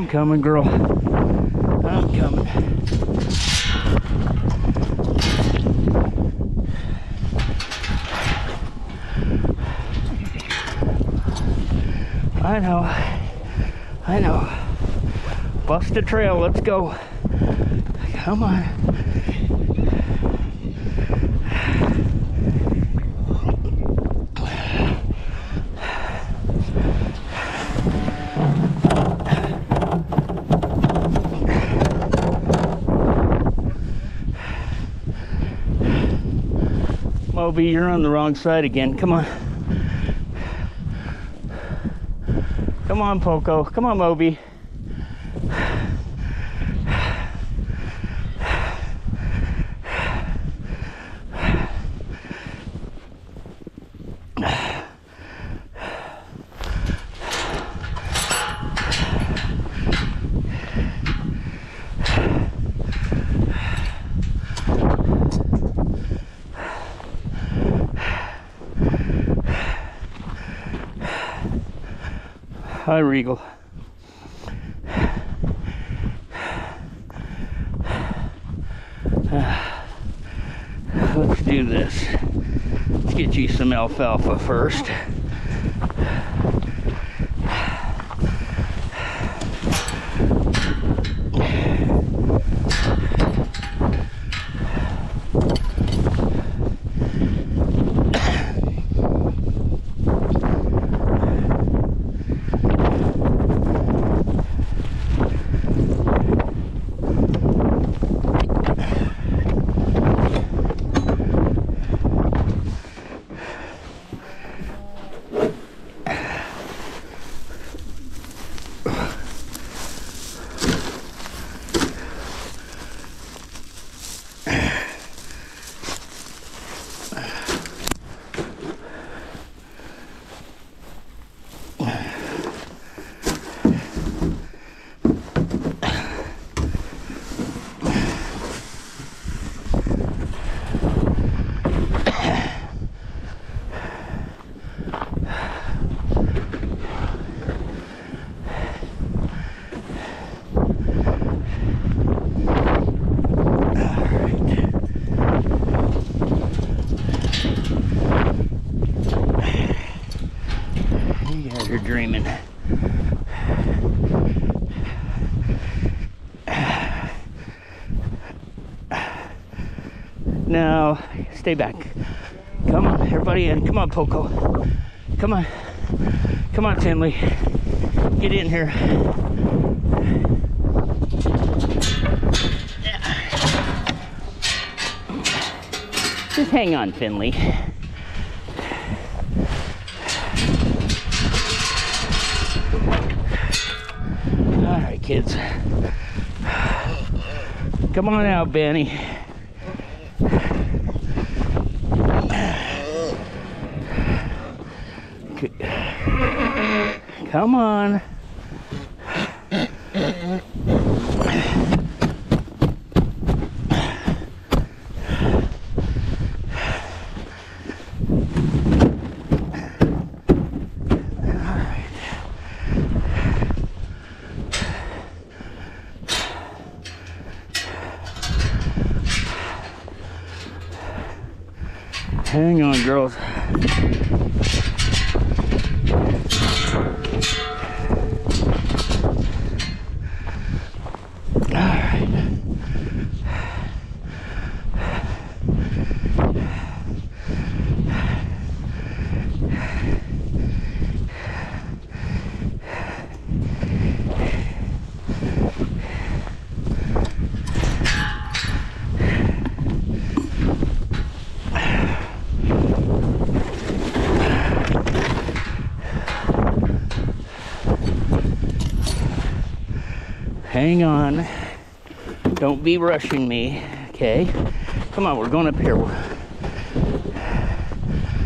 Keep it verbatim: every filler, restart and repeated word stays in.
I'm coming, girl. I'm coming. I know. I know. Bust a trail. Let's go. Come on. Moby, you're on the wrong side again. Come on. Come on, Poco. Come on, Moby. Hi, Regal. Uh, let's do this. Let's get you some alfalfa first. You're dreaming. No, stay back. Come on, everybody in. Come on, Poco. Come on. Come on, Finley. Get in here. Just hang on, Finley. All right, kids. Come on out, Benny. Come on. Hang on, girls. All right. Hang on. Don't be rushing me, okay? Come on, we're going up here.